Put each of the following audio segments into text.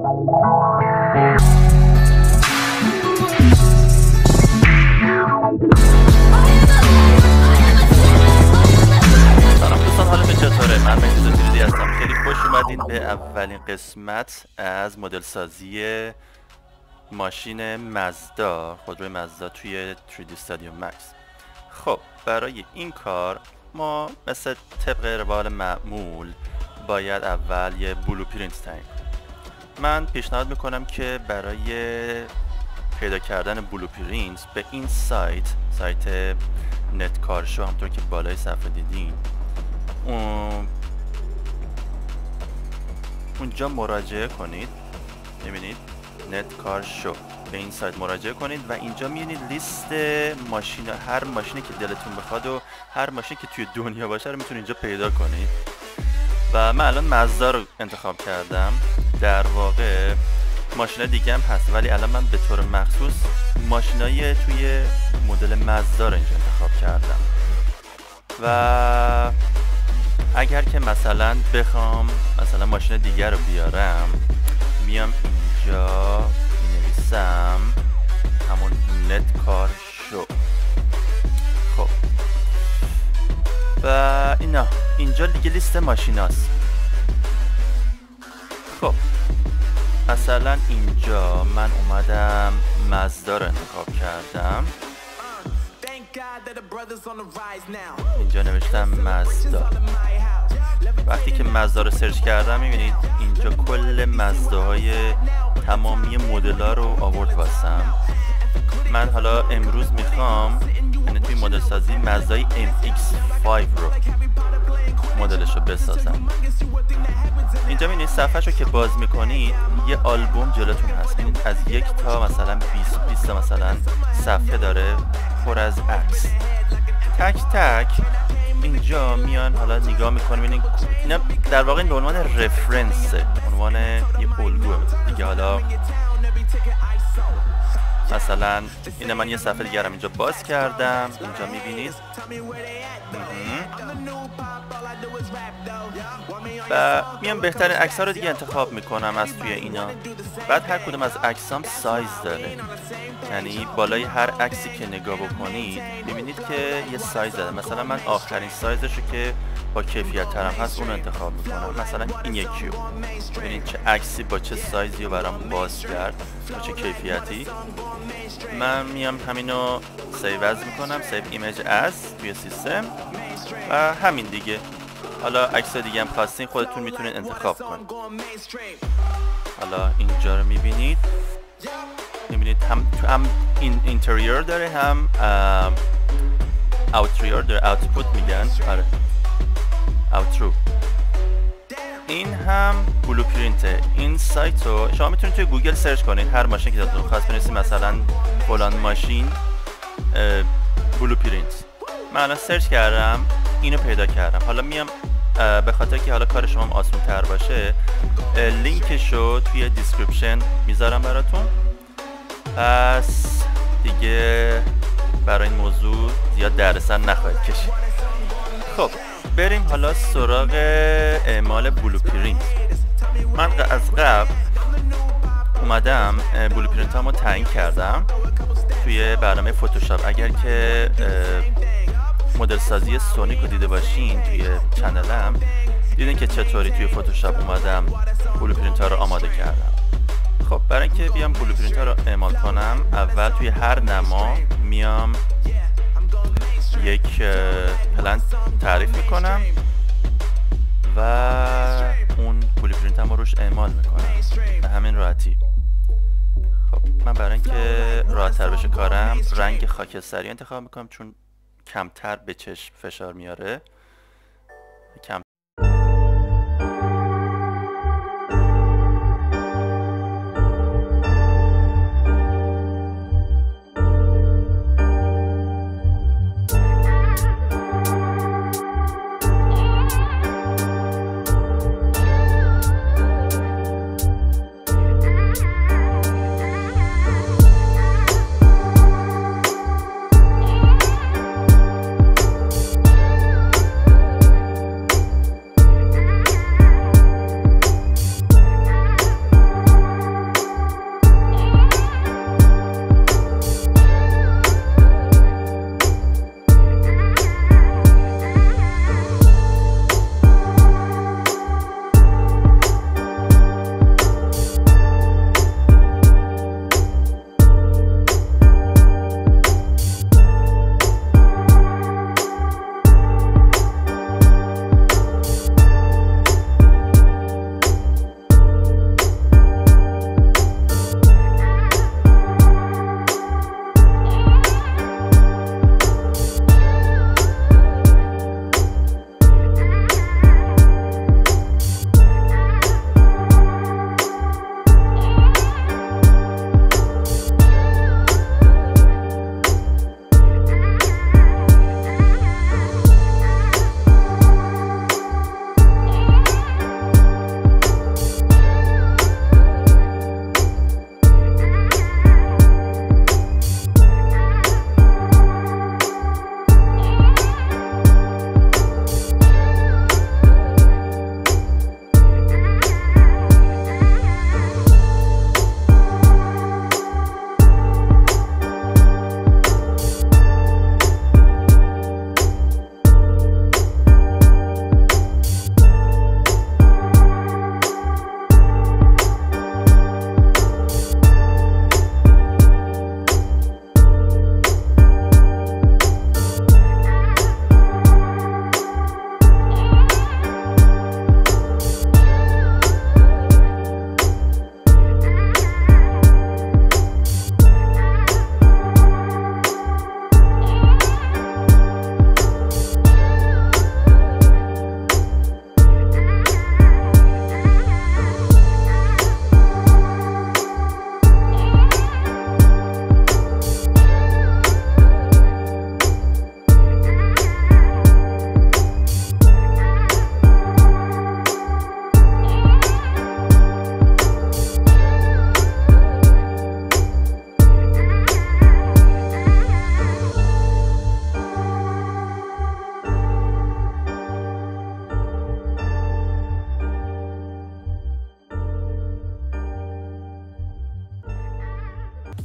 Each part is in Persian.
به اولین قسمت از مدل سازی ماشین مزدا، خودروی مزدا توی 3D Studio Max. خب برای این کار ما مثل طبق روال معمول باید اول یه بلوپرینت تعیین کنیم. من پیشنهاد میکنم که برای پیدا کردن بلوپرینت به این سایت نت کارشو همونطور که بالای صفحه دیدین اونجا مراجعه کنید. میبینید نت کار شو، به این سایت مراجعه کنید و اینجا میبینید لیست ماشین، هر ماشینی که دلتون بخواد و هر ماشینی که توی دنیا باشه رو میتونید اینجا پیدا کنید. و من الان مزدا رو انتخاب کردم. در واقع ماشین دیگه هم هست ولی الان من به طور مخصوص ماشینای توی مدل مزدا رو اینجا انتخاب کردم. و اگر که مثلا بخوام ماشین دیگر رو بیارم، میام اینجا مینویسم همون نت کار شو. خب و اینجا دیگه لیست ماشین هست. خب مثلا اینجا من اومدم مزدا رو انتخاب کردم. اینجا نوشتم مزدا. وقتی که مزدا رو سرچ کردم میبینید اینجا کل مزداهای تمامی مدل‌ها رو آورد واسم. من حالا امروز میخوام توی مدل سازی مزدای MX-5 رو مدلش رو بسازم. اینجا میبینید صفحه‌شو که باز میکنید یه آلبوم جلوتون هست. میبینید از 1 تا مثلا 20 تا مثلا صفحه داره پر از عکس. تک تک اینجا میان حالا نگاه میکنیم. اینا در واقع به عنوان رفرنس، عنوان یه الگوه دیگه. حالا مثلا اینه من یه صفحه دیگه هم اینجا باز کردم. اینجا میبینید و میام بهترین عکس ها رو دیگه انتخاب میکنم از توی اینا. بعد هر کدوم از عکسام سایز داره، یعنی بالای هر عکسی که نگاه بکنید میبینید که یه سایز داره. مثلا من آخرین سایزشو که با کیفیت ترم هست اون انتخاب میکنم. مثلا این یکی رو ببینید چه عکسی با چه سایزی رو برام باز کرد، با چه کیفیتی. من میام همینو سیو از میکنم، سیو ایمیج از توی سیستم و همین دیگه. حالا عکس دیگه هم خواستین خودتون میتونید انتخاب کنید. حالا اینجا رو میبینید هم اینتریور داره، هم اوتریور داره، اوتپوت میگن. آره اوترو. این هم بلوپرینته. این سایت رو شما میتونید توی گوگل سرچ کنید، هر ماشین که دلتون خواست بنویسید مثلا فلان ماشین بلوپرینت. من الان سرچ کردم اینو پیدا کردم. حالا میام به خاطر که حالا کار شما آسان تر باشه لینکشو توی دیسکریپشن میذارم براتون. پس دیگه برای این موضوع زیاد دردسر نخواهید کشید. خب بریم حالا سراغ اعمال بلوپرینت. من از قبل اومدم بلوپرینت هامو تعیین کردم توی برنامه فتوشاپ. اگر که مدل سازی سونیک رو دیده باشین توی چنلم، دیدین که چطوری توی فتوشاپ اومدم بلوپرینت ها رو آماده کردم. خب برای اینکه بیام بلوپرینت ها رو اعمال کنم، اول توی هر نما میام یک پلن تعریف میکنم و اون بلوپرینت هم رو روش اعمال میکنم به همین راحتی. خب من برای اینکه راحت تر بشه کارم رنگ خاکستری انتخاب میکنم چون کمتر به چشم فشار میاره.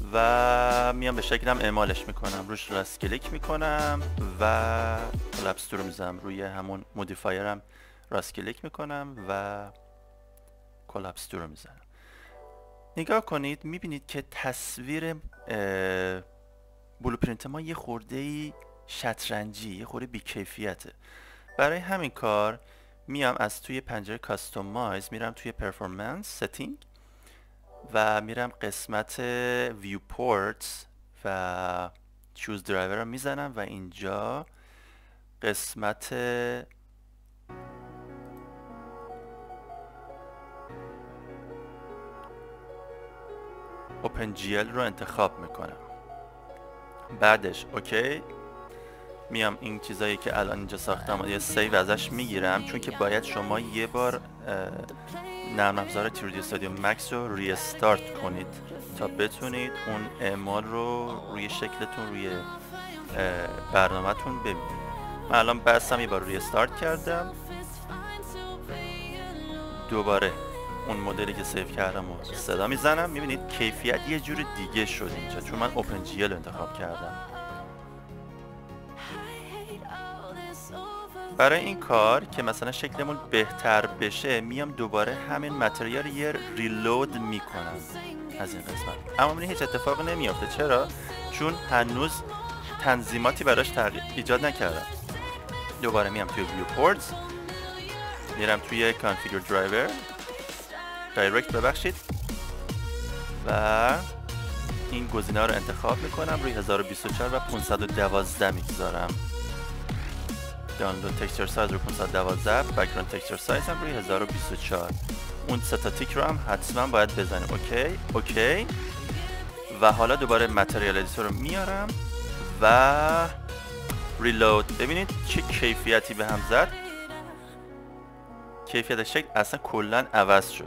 و میام به شکلم اعمالش میکنم، روش راست کلیک میکنم و کلاپس رو میزنم، روی همون مودیفایرم راست کلیک میکنم و کلاپس رو میزنم. نگاه کنید میبینید که تصویر بلوپرینت ما یه خورده شطرنجی، یه خورده بیکیفیته. برای همین کار میام از توی پنجره کاستومایز میرم توی پرفورمنس ستینگ و میرم قسمت ویو پورتس و چوز درایور رو میزنم و اینجا قسمت OpenGL رو انتخاب میکنم. بعدش اوکی میام این چیزایی که الان اینجا ساختم یه سیو ازش میگیرم، چون که باید شما یه بار نرم افزار 3D Studio Max رو ریستارت کنید تا بتونید اون اعمال رو روی شکلتون روی برنامه‌تون ببینید. من الان بستم یه بار ریستارت کردم، دوباره اون مدلی که سیو کردم و صدا میزنم، میبینید کیفیت یه جور دیگه شد اینجا، چون من OpenGL رو انتخاب کردم. برای این کار که مثلا شکلمون بهتر بشه میام دوباره همین متریال یه ریلود میکنم از این قسمت، اما هیچ اتفاق نمیافته. چرا؟ چون هنوز تنظیماتی براش ایجاد نکردم. دوباره میام توی ویو پورتس، میرم توی کانفیگر درایور دایرکت ببخشید و این گزینه رو انتخاب میکنم، روی 1024 و 512 میگذارم. دانلود تکسچر سایز رو 512، بک‌گراند تکسچر سایز هم روی 1024. اون ستا تیک رو هم حتما باید بزنیم. اوکی و حالا دوباره متریال ادیتور رو میارم و ریلود. ببینید چه کیفیتی به هم زد، کیفیت شکل اصلا کلا عوض شد.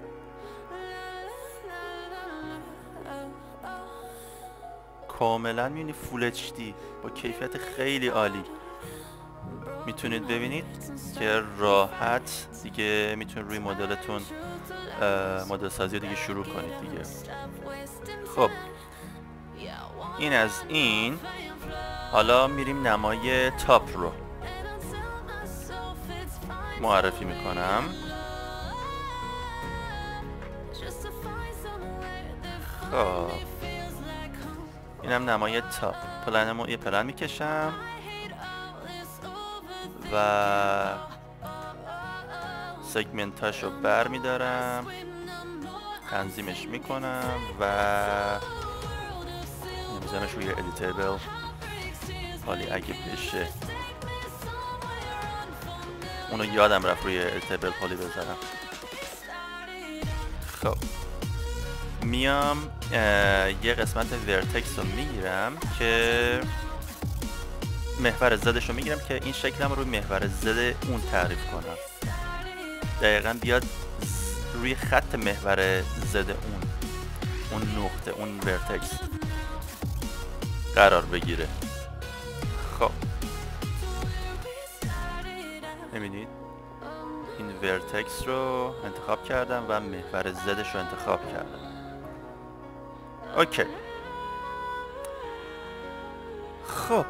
کاملا میبینید فول اچ دی با کیفیت خیلی عالی. میتونید ببینید که راحت دیگه میتونید روی مدلتون مدل سازی دیگه شروع کنید دیگه. خب این از این. حالا میریم نمای تاپ رو معرفی میکنم. خب اینم نمای تاپ. پلنمو یه پلن میکشم و سگمنتاشو بر میدارم، تنظیمش میکنم و میذارمش روی ادیتیبل حالی اگه بشه. اونو یادم رفت روی ادیتیبل حالی بذارم. خب میام یه قسمت ورتکس رو میگیرم که محور زدش رو میگیرم که این شکلم رو روی محور زد اون تعریف کنم، دقیقا بیاد روی خط محور زد اون نقطه، اون ورتکس قرار بگیره. خب ببینید این ورتکس رو انتخاب کردم و محور زدش رو انتخاب کردم. اوکی. خب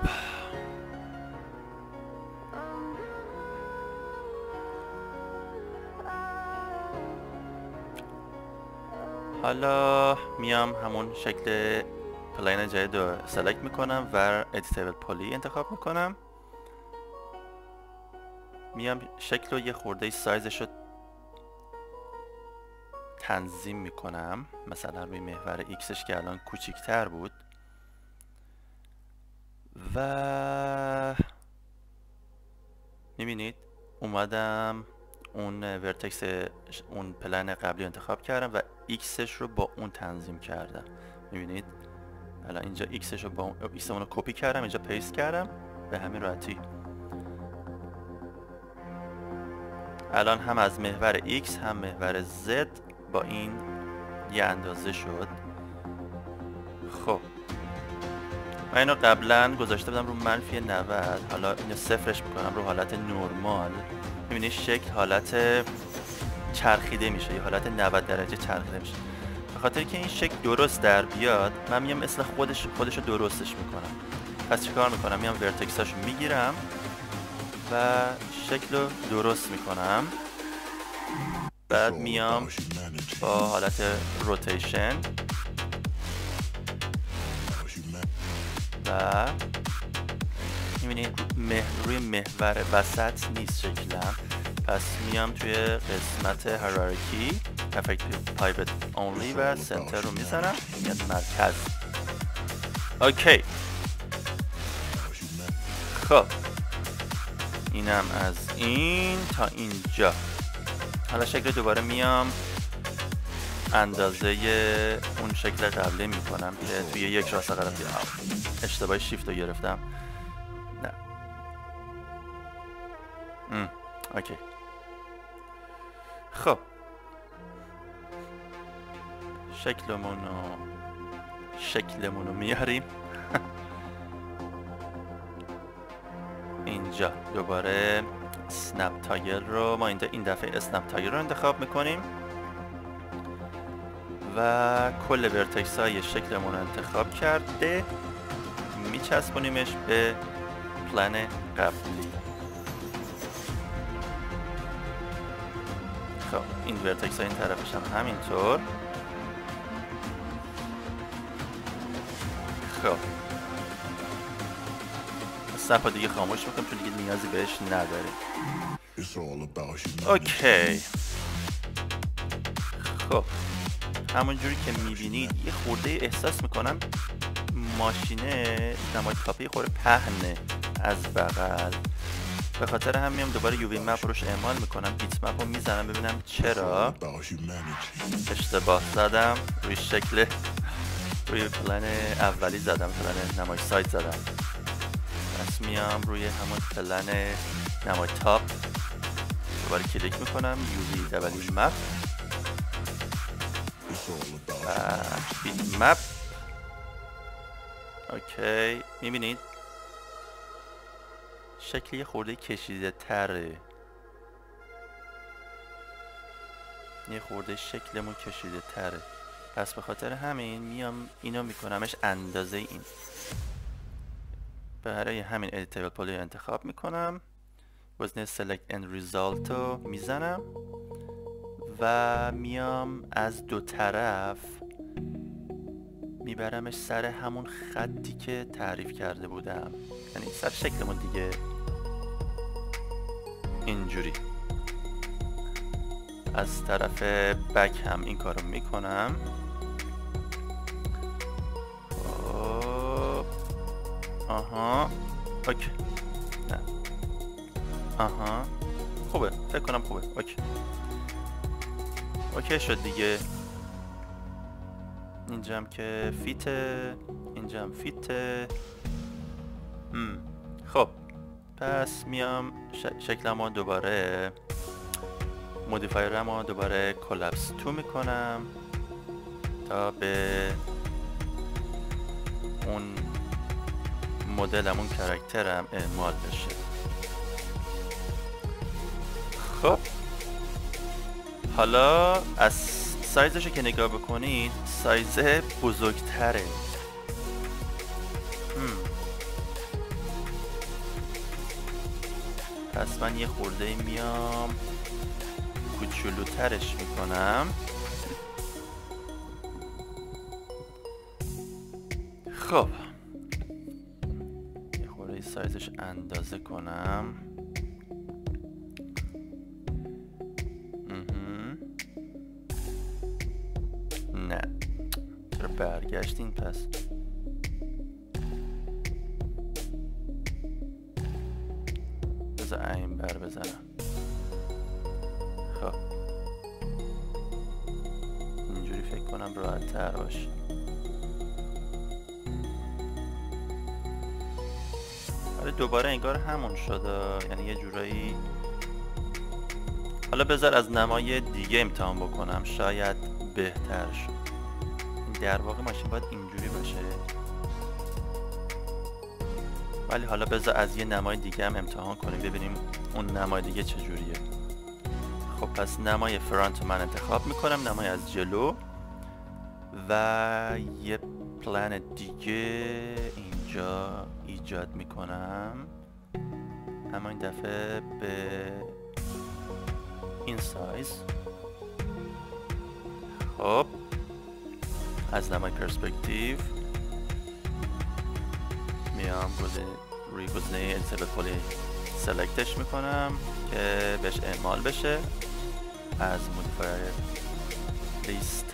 حالا میام همون شکل پلاین جدید رو سلکت میکنم و ادیتیبل پولی انتخاب میکنم. میام شکل رو یه خورده سایزش رو تنظیم میکنم، مثلا روی محور ایکسش که الان کوچیکتر بود و میبینید اومدم اون ورتکس اون پلن قبلی انتخاب کردم و ایکسش رو با اون تنظیم کردم. میبینید الان اینجا ایکسش رو با اون ایکس اون رو کپی کردم، اینجا پیست کردم به همین راحتی. الان هم از محور ایکس هم محور زد با این یه اندازه شد. خب من اینو قبلا گذاشته بودم رو منفی 90، حالا اینو صفرش میکنم رو حالت نورمال. میبینید شکل حالت چرخیده میشه، یه حالت 90 درجه چرخیده میشه. به خاطر که این شکل درست در بیاد من میام مثل خودش رو درستش میکنم. پس چیکار میکنم؟ میام ورتکساشو میگیرم و شکل رو درست میکنم. بعد میام با حالت روتیشن و میبینید روی محور وسط نیست شکلا. پس میام توی قسمت هایرارکی افکت پایوت اونلی و سنتر رو میزنم میاد مرکز. اوکی. خب اینم از این تا اینجا. حالا شکل دوباره میام اندازه اون شکل قبلی میکنم که توی یک راست قرار بیارم. اشتباه شیفت رو گرفتم. نه. اوکی. خب شکلمونو میاریم اینجا. دوباره اسنپ تایل رو ما این دفعه اسنپ تایل رو انتخاب میکنیم و کل ورتکس های شکلمون رو انتخاب کرده میچسبونیمش به پلن قبلی. خب این ورتکس های این طرفش هم همینطور. خب اسنپ رو دیگه خاموش میکنم چون دیگه نیازی بهش نداریم. اوکی. خب همونجوری که میبینید یه خورده احساس میکنم ماشینه نمای کاپی خورده پهنه از بغل. به خاطر هم میام دوباره یووی مپ روش اعمال میکنم. بیت مپ رو میزنم ببینم چرا اشتباه زدم. روی شکل روی پلن اولی زدم، پلن نمای سایت زدم. پس میام روی همون پلن نمای تاپ دوباره کلیک میکنم یووی دبلی مپ و بیت مپ. اوکی میبینید شکل یه خورده کشیده تره. یه خورده شکلمون کشیده تره. پس به خاطر همین میام اینو میکنمش اندازه این. برای همین ادیتیبل پولی انتخاب میکنم. وزن select and result رو میزنم و میام از دو طرف میبرمش سر همون خطی که تعریف کرده بودم، یعنی سر شکلمون دیگه. اینجوری از طرف بک هم این کارو میکنم. آها اوکی. نه آها خوبه، فکر کنم خوبه. اوکی اوکی شد دیگه. اینجا هم که فیته، اینجا هم فیته. خب پس میام شکلمو دوباره مودیفایرمو دوباره کلپس 2 میکنم تا به اون مدلمون کاراکترم اعمال بشه. خب حالا از سایزشو که نگاه بکنید سایز بزرگتره. پس من یه خورده میام کوچولوترش میکنم. خب یه خورده سایزش اندازه کنم. نه چرا برگشتین؟ پس بذار این بر بزنم. خب اینجوری فکر کنم راحت تر باشه. ولی دوباره انگار همون شده، یعنی یه جورایی. حالا بذار از نمای دیگه امتحان بکنم، شاید بهتر شد. در واقع ماشین باید اینجوری باشه، ولی حالا بذار از یه نمای دیگه هم امتحان کنیم ببینیم اون نمای دیگه چجوریه. خب پس نمای فرانت من انتخاب میکنم، نمای از جلو. و یه پلن دیگه اینجا ایجاد میکنم، اما این دفعه به این سایز. خب از نمای پرسپکتیو میام روی گزینه ادیت کلی سلکتش میکنم که بهش اعمال بشه از مودیفایر لیست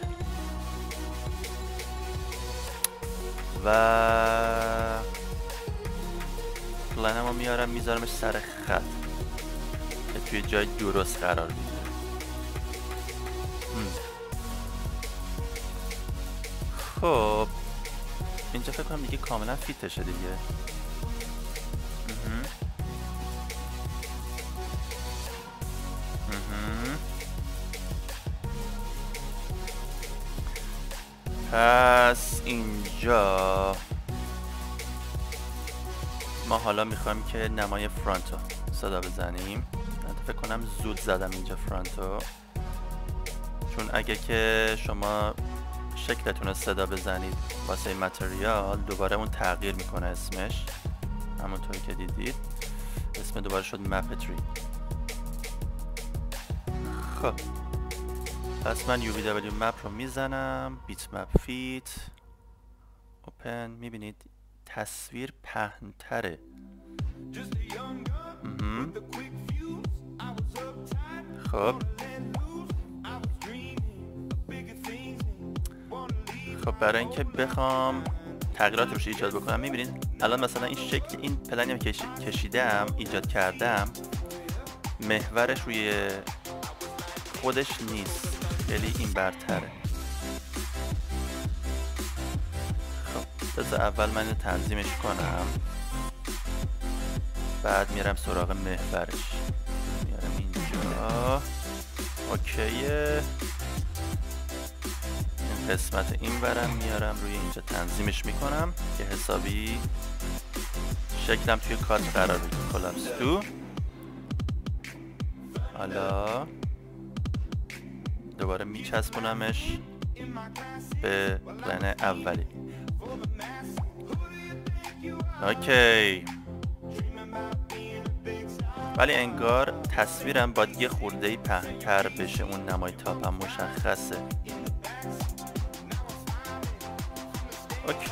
و پلنمو میارم میذارمش سر خط که توی جای درست قرار میده. خب اینجا فکر کنم دیگه کاملا فیتشه دیگه. پس اینجا ما حالا میخوایم که نمای فرانتو صدا بزنیم. فکر کنم زود زدم اینجا فرانتو، چون اگه که شما شکلتون رو صدا بزنید واسه متریال دوباره اون تغییر میکنه اسمش، همونطوری که دیدید اسم دوباره شد مپتری. خب پس من UVW مپ رو میزنم، بیت مپ فیت اوپن، میبینید تصویر پهن‌تره. خب برای اینکه بخوام تغییرات روش ایجاد بکنم، میبینید الان مثلا این شکل این پلنی که کشیدم ایجاد کردم محورش روی خودش نیست، خیلی این برتره. خب بذار اول من تنظیمش کنم، بعد میرم سراغ محورش. میارم اینجا، اوکیه. این قسمت این برم میارم روی اینجا تنظیمش میکنم که حسابی شکلم توی کادر قرار بگیره. کلاپس تو. حالا دوباره میچسبونمش به پلن اولی. اوکی، ولی انگار تصویرم باید یه خورده‌ای پهن‌تر بشه، اون نمای تاپم مشخصه. اوکی،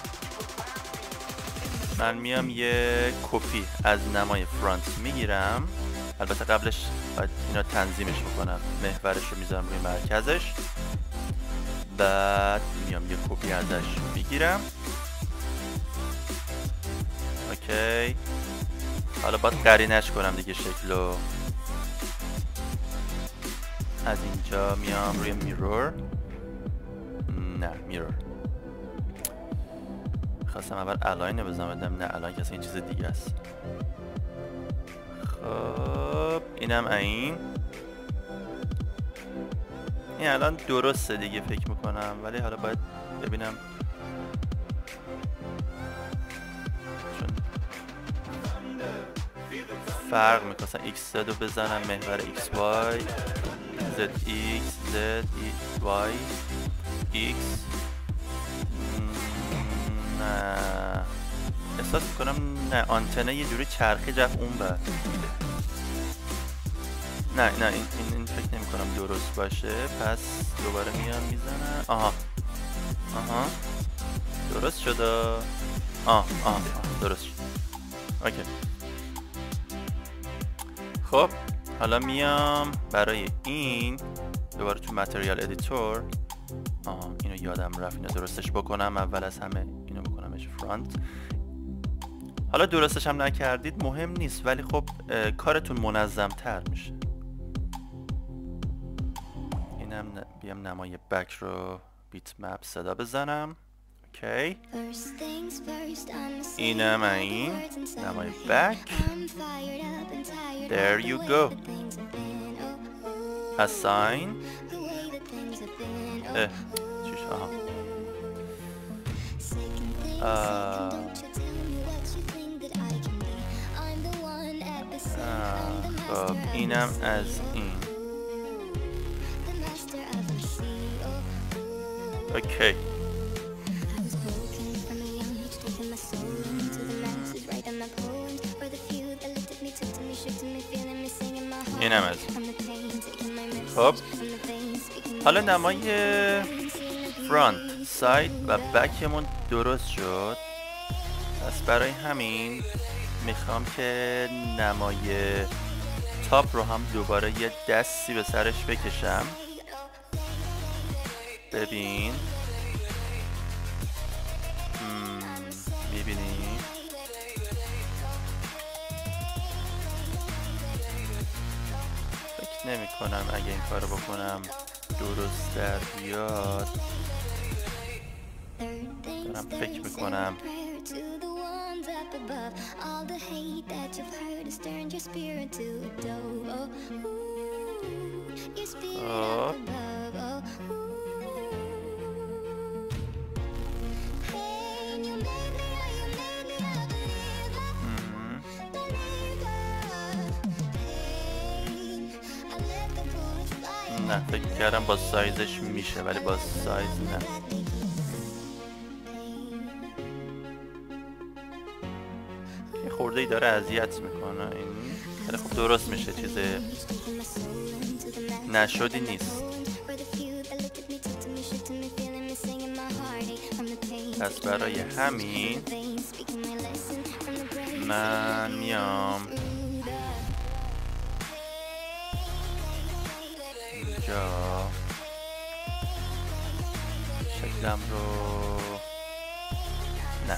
من میام یه کپی از نمای فرانت میگیرم، البته قبلش باید اینا تنظیمش بکنم. محورش رو میذارم روی مرکزش، بعد میام یه کپی ازش میگیرم. اوکی، حالا باید قرینش کنم دیگه شکلو. از اینجا میام روی میرور، نه میرور خواستم اول الاین رو بزنم، بدم نه الاین کسی این چیز دیگه است. خب اینم این الان درسته دیگه فکر میکنم، ولی حالا باید ببینم چون فرق میکنم. x رو بزنم محور xy zx zy x، نه احساس میکنم نه آنتنه یه جوری چرخی رفت اون بر. نه این فکر نمی کنم درست باشه. پس دوباره میام میزنم. آها درست شد. درست شد. اوکی. خب حالا میام برای این دوباره تو متریال ادیتور، اینو یادم رفت اینو درستش بکنم. اول از همه اینو بکنمش فرانت. حالا درستش هم نکردید مهم نیست، ولی خب کارتون منظم تر میشه. اینم بیام نمای بک رو بیت مپ صدا بزنم. اوکی، اینم این نمای بک. There you go. Assign. چیش خب اینم از این. اوکی. اینم از خب حالا نمای فرانت، ساید و بکمون درست شد. پس برای همین میخوام که نمای تاپ رو هم دوباره یه دستی به سرش بکشم. ببین میبینی فکر نمی کنم اگه این کارو بکنم درست در بیاد. دارم فکر میکنم نه فکر کردم با سایزش میشه ولی با سایز نه. یه خورده ای داره اذیت میکنه این، ولی خب درست میشه، چیز نشدی نیست. پس برای همین من میام اینجا شکلم رو نه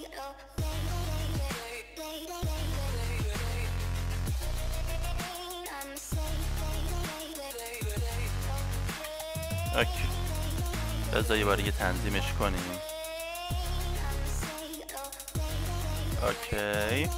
اوکی. بذار یه بار یه تنظیمش کنیم. اوکی.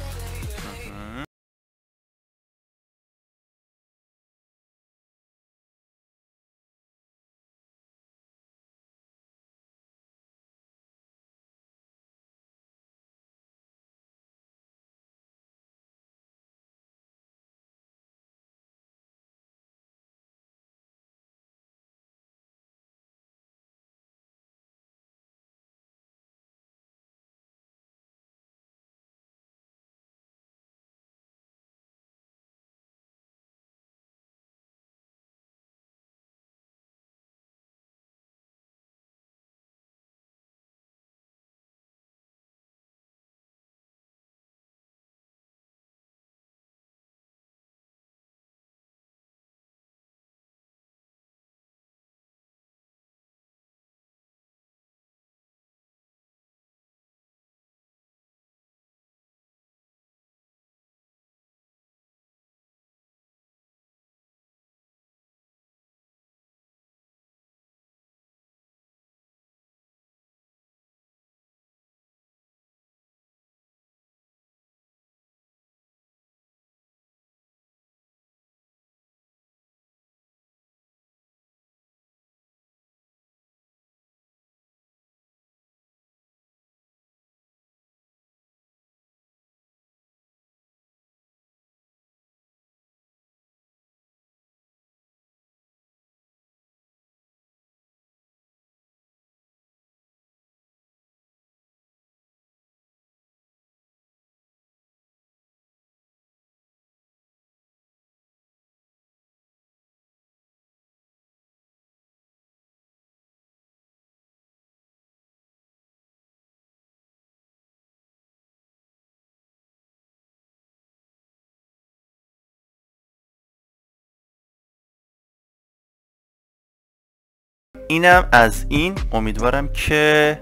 اینم از این. امیدوارم که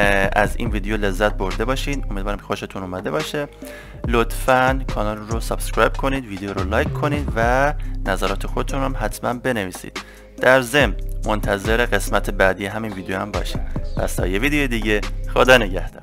از این ویدیو لذت برده باشین. امیدوارم که خوشتون اومده باشه. لطفاً کانال رو سابسکرایب کنید، ویدیو رو لایک کنید و نظرات خودتون رو حتما بنویسید. در ضمن منتظر قسمت بعدی همین ویدیو هم باشید. پس تا یه ویدیو دیگه، خدا نگهدار.